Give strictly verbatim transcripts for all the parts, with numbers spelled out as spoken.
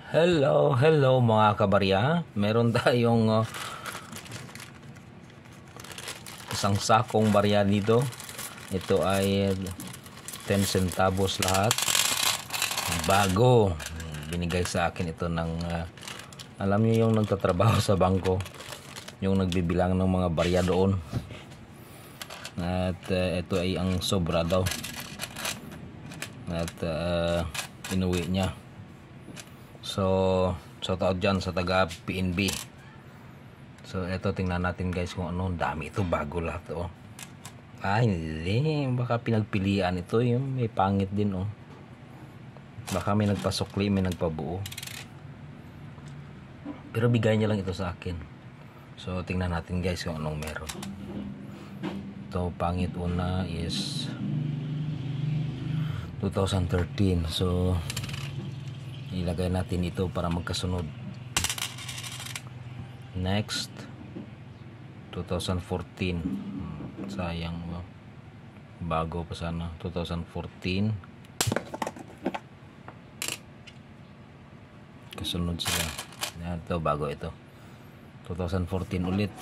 Hello, hello mga kabarya. Meron tayong uh, isang sakong barya dito. Ito ay ten centavos lahat. Bago. Binigay sa akin ito ng uh, alam niyo yung nagtatrabaho sa bangko, yung nagbibilang ng mga barya doon. At uh, ito ay ang sobra daw. At uh, inuwi niya. So, shout out dyan sa taga P N B. So, eto tingnan natin guys kung ano. Dami ito, bago lahat oh. Ay, hindi. Baka pinagpilian ito. Yung may pangit din oh. Baka may nagpasukli, may nagpabuo. Pero bigay niya lang ito sa akin. So, tingnan natin guys kung anong meron. Ito, pangit una is twenty thirteen. So, ilagay natin ito para magkasunod. Next, twenty fourteen. Sayang, bago pa sana. twenty fourteen. Kasunod sila. Ito, bago ito. twenty fourteen ulit.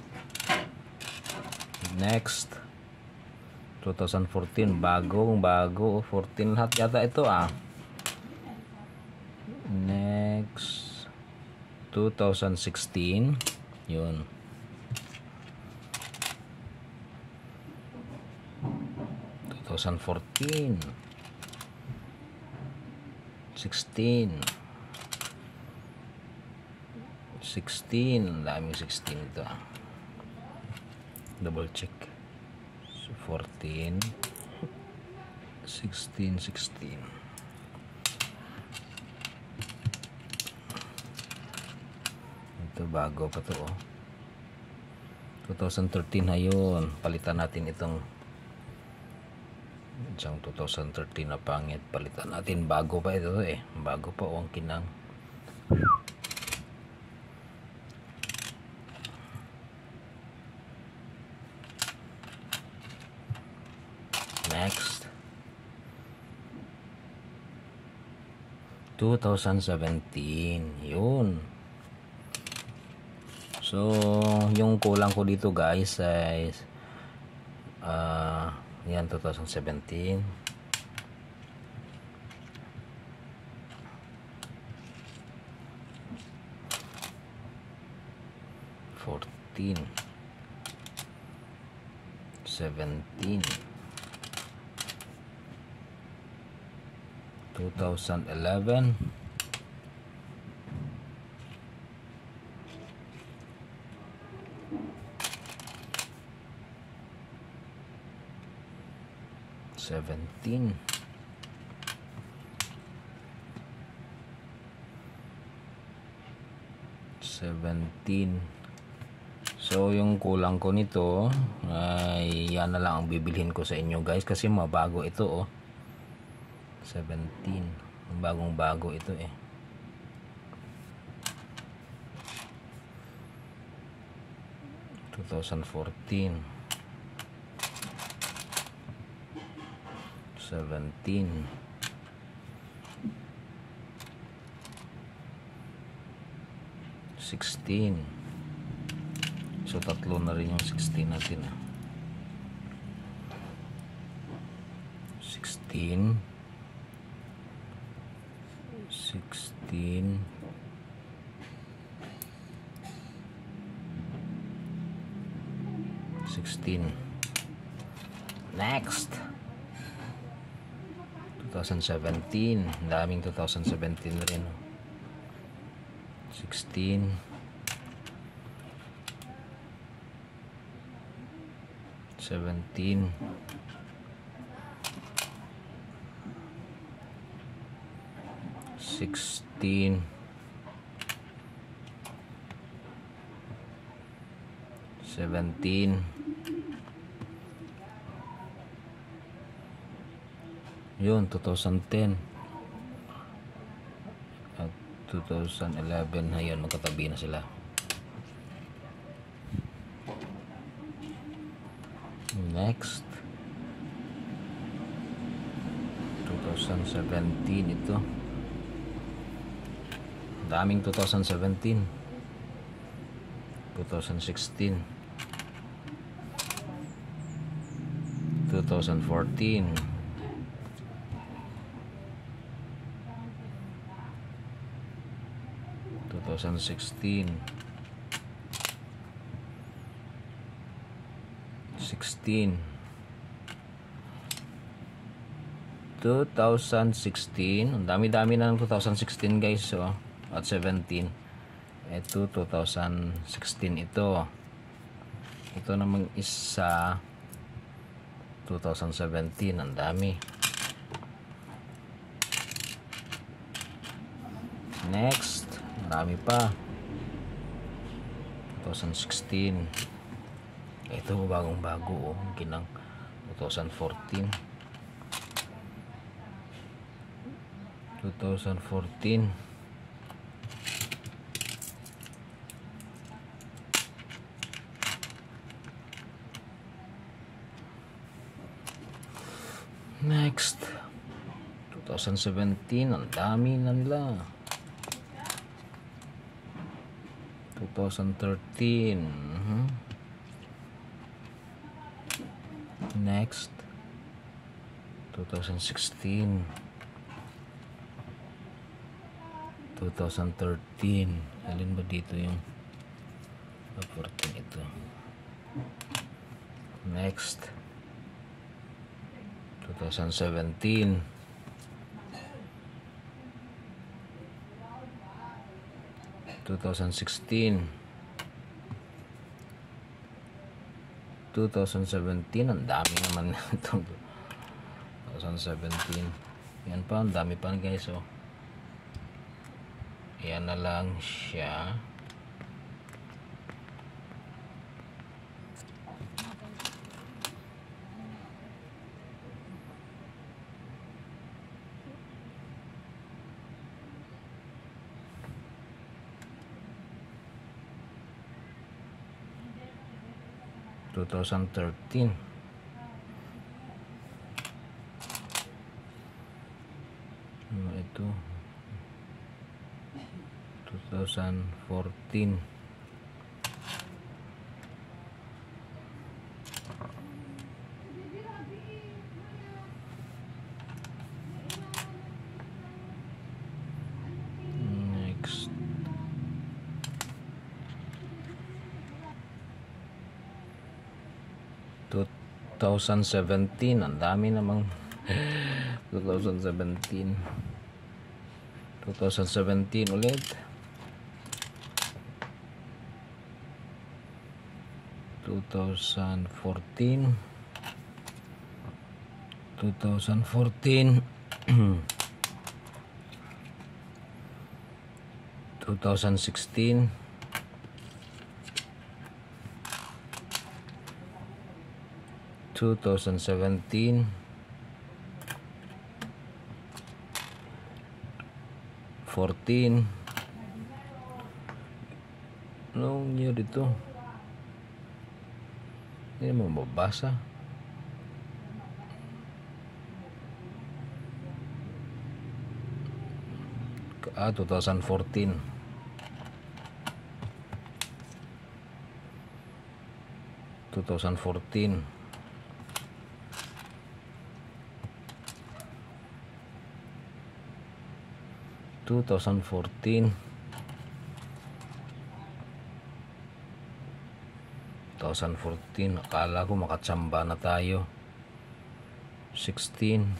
Next, twenty fourteen. Bagong bago. fourteen lahat yata ito ah. Next, twenty sixteen. Yun. twenty fourteen. sixteen. sixteen. Daming sixteen ito. Double check. So, fourteen. sixteen, sixteen. Ito bago pa to oh. twenty thirteen ayun. Palitan natin itong isang twenty thirteen na pangit. Palitan natin. Bago pa ito eh. Bago pa oh, ang kinang. Next, twenty seventeen. Yun. So, yung kulang ko dito guys ay uh, yan, twenty seventeen. fourteen. seventeen. twenty eleven. seventeen. seventeen. So yung kulang ko nito ay yan na lang ang bibilhin ko sa inyo guys kasi mabago ito oh. seventeen. Bagong bago ito eh. twenty fourteen. seventeen. sixteen. So tatlo na rin yung sixteen natin ah. sixteen. sixteen. sixteen. Next, twenty seventeen. Daming twenty seventeen rin. sixteen. seventeen. sixteen. seventeen. Yun, twenty ten. At twenty eleven. Ayun, magkatabi na sila. Next, twenty seventeen ito. daming two thousand seventeen, two thousand sixteen, two thousand fourteen, two thousand sixteen, sixteen, two thousand sixteen. Ang dami-dami na ng two thousand sixteen guys, so at seventeen. Ito two thousand sixteen ito. Ito namang isa two thousand seventeen, ang dami. Next, marami pa. two thousand sixteen. Ito bagong-bago, oh, ginang two thousand fourteen. two thousand fourteen. Next, two thousand seventeen, ang dami na nila. two thousand thirteen. Uh-huh. Next, two thousand sixteen, two thousand thirteen. Alin ba dito yung fourteen ito? Next, two thousand seventeen. two thousand sixteen. two thousand seventeen, ang dami naman itong twenty seventeen. Yan pa, ang dami pa guys, oh. Yan na lang siya. two thousand thirteen. Ano ito? two thousand fourteen. Next. two thousand seventeen, ang dami namang two thousand seventeen. two thousand seventeen ulit. two thousand fourteen. two thousand fourteen. two thousand sixteen. two thousand seventeen. fourteen. Anong year dito? Hindi mo mabasa. Ah, two thousand fourteen. two thousand fourteen. two thousand fourteen. twenty fourteen. Akala ko makatsamba na tayo. sixteen.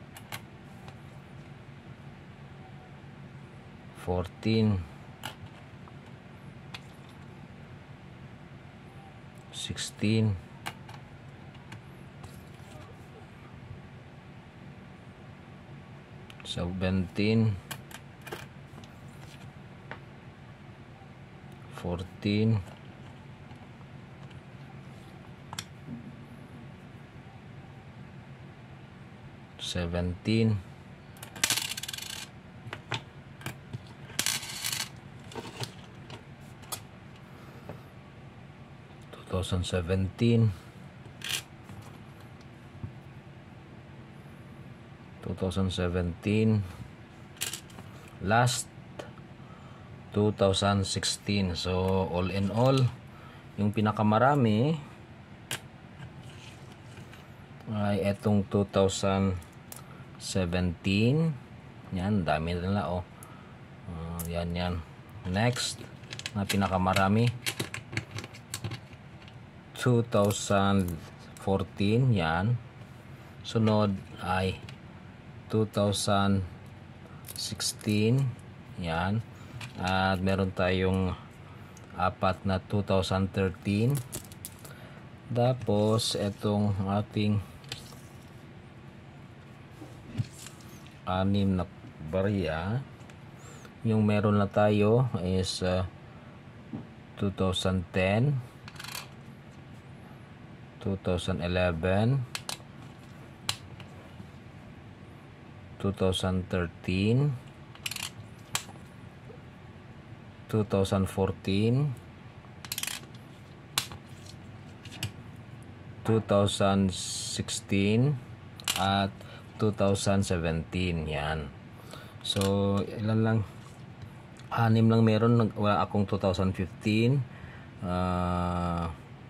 fourteen. sixteen. seventeen. fourteen. seventeen. twenty seventeen. twenty seventeen. Last two thousand sixteen. So all in all, yung pinakamarami ay etong two thousand seventeen. Yan, dami nila oh. Uh, yan yan. Next na pinakamarami two thousand fourteen, yan. Sunod ay two thousand sixteen, yan. At meron tayong apat na two thousand thirteen. Tapos etong ating anim na barya, yung meron na tayo is uh, two thousand ten, two thousand eleven, two thousand thirteen, two thousand fourteen, two thousand sixteen, at two thousand seventeen. Yan. So ilan lang, anim lang meron. Wala akong two thousand fifteen, uh,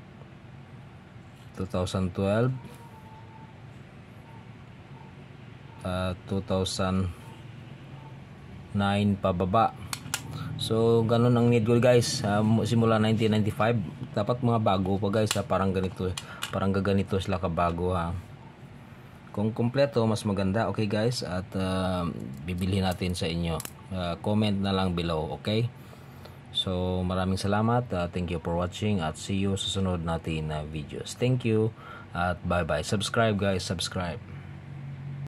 two thousand twelve, uh, two thousand nine pababa. So ganun ang need ko guys. Uh, simula nineteen ninety-five dapat mga bago pa guys, ha? Parang ganito, parang gaganito sila kabago, ha. Kung kumpleto mas maganda, okay guys, at uh, bibili natin sa inyo. Uh, comment na lang below, okay? So maraming salamat, uh, thank you for watching, at see you sa sunod natin na uh, videos. Thank you at bye bye. Subscribe guys, subscribe.